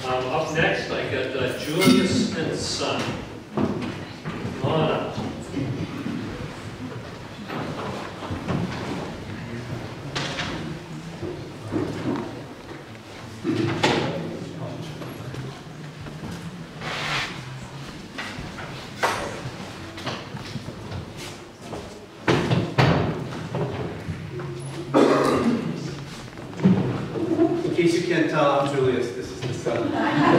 Up next, I got Julius and Son. Come on up. In case you can't tell, I'm Julius. This is the son.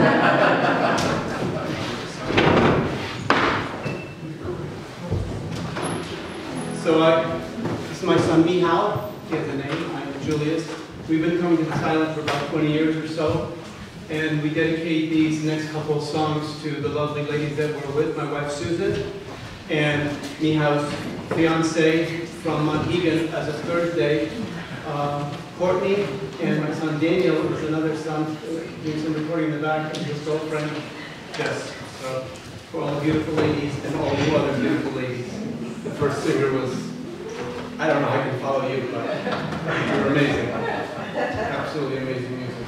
So this is my son Mihal. He has a name. I'm Julius. We've been coming to this island for about 20 years or so, and we dedicate these next couple of songs to the lovely ladies that we're with. My wife Susan and Mihal's fiance from Monhegan as a Thursday. Courtney and my son Daniel is another son doing some recording in the back, and his girlfriend Jess. So for all the beautiful ladies and all you other beautiful ladies. The first singer was, I don't know how I can follow you, but you're amazing. Absolutely amazing music.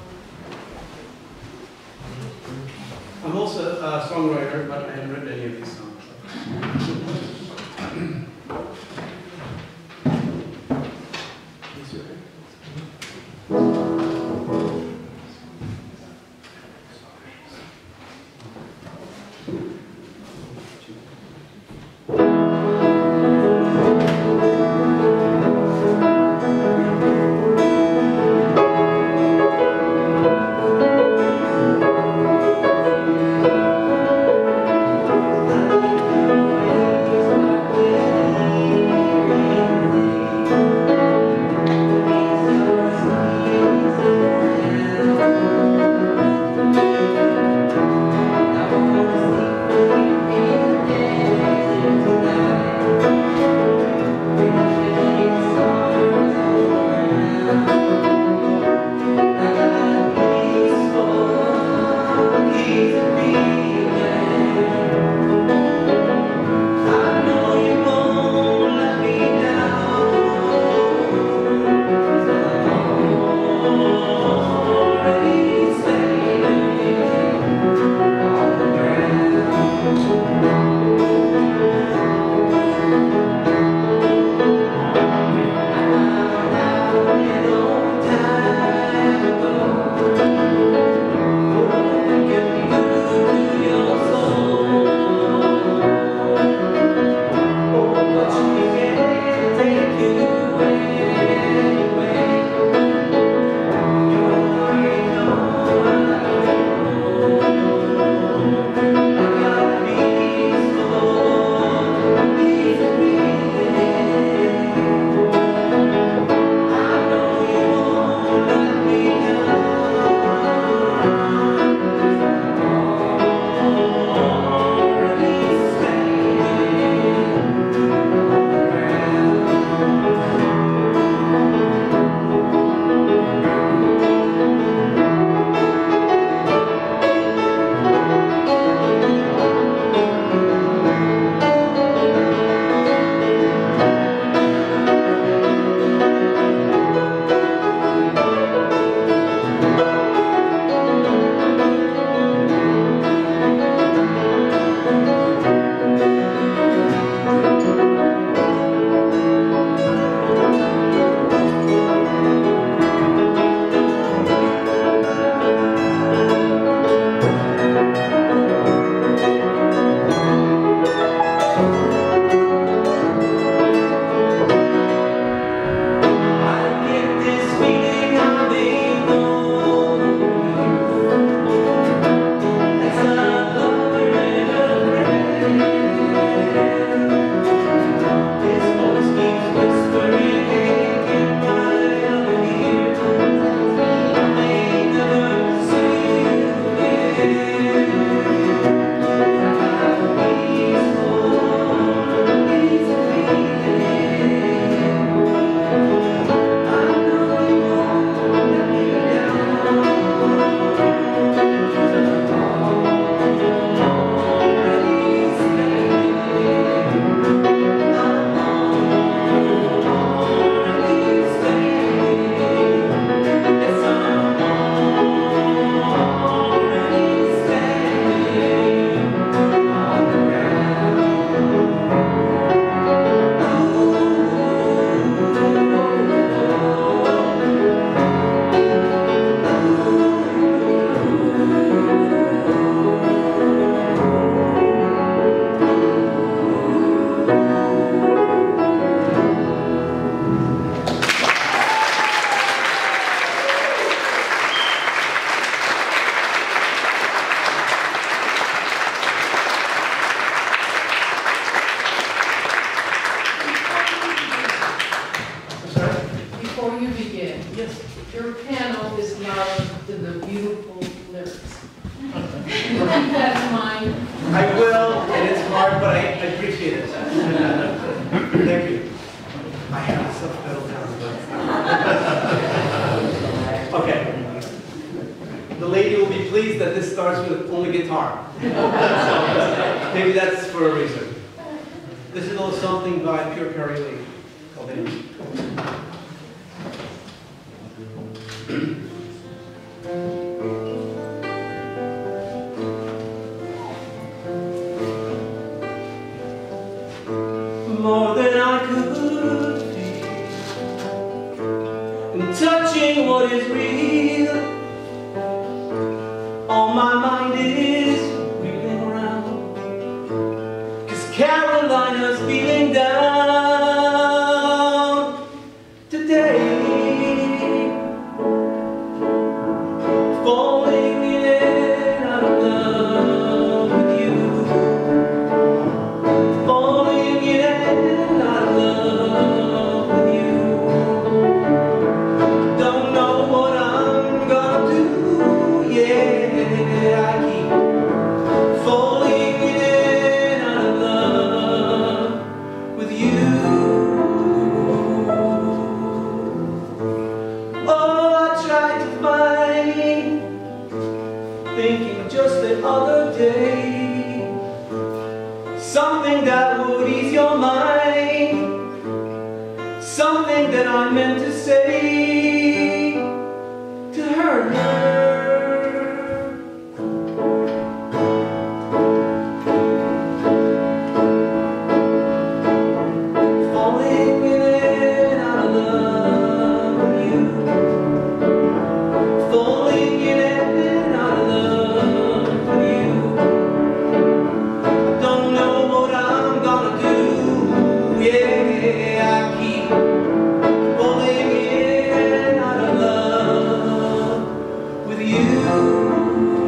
I'm also a songwriter, but I haven't written any of these songs. beautiful lyrics. Keep that in mind. I will, and it's hard, but I appreciate it. Thank you. I have to self-pedal down. Okay. The lady will be pleased that this starts with only guitar. So, maybe that's for a reason. This is a little something by Pure Perry Lee called Amie. More than I could feel, and touching what is real. All my mind is reeling around, 'cause Carolina's feeling down today. Falling in out of love with you. Falling in out of love with you. Don't know what I'm gonna do, yeah, I keep falling in out of love with you. Oh, I tried to find, thinking just the other day, something that would ease your mind, something that I meant to say to her. Falling in out of love with you. Falling in out of love with you. Don't know what I'm gonna do, yeah, I keep falling in out of love with you.